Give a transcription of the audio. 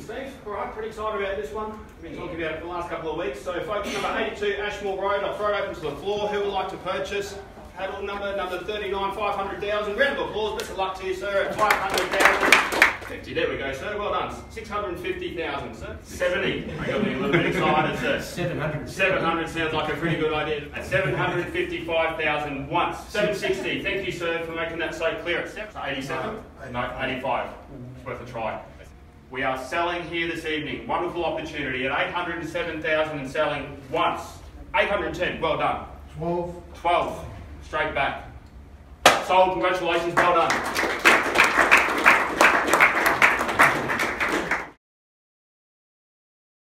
Steve. All right, pretty excited about this one. We've been talking about it for the last couple of weeks. So folks, number 82 Ashmore Road, I'll throw it open to the floor. Who would like to purchase? Paddle number 39, 500,000. Round of applause, best of luck to you, sir, at 500,000. 50, there we go, sir. Well done. 650,000, sir. 70. I got me a little bit excited, sir. 700. 700 sounds like a pretty good idea. At 755,000 once. 760. Thank you, sir, for making that so clear. At 87? No, 85. It's worth a try. We are selling here this evening. Wonderful opportunity at 807,000 and selling once. 810. Well done. 12. 12. Straight back. Sold. Congratulations. Well done.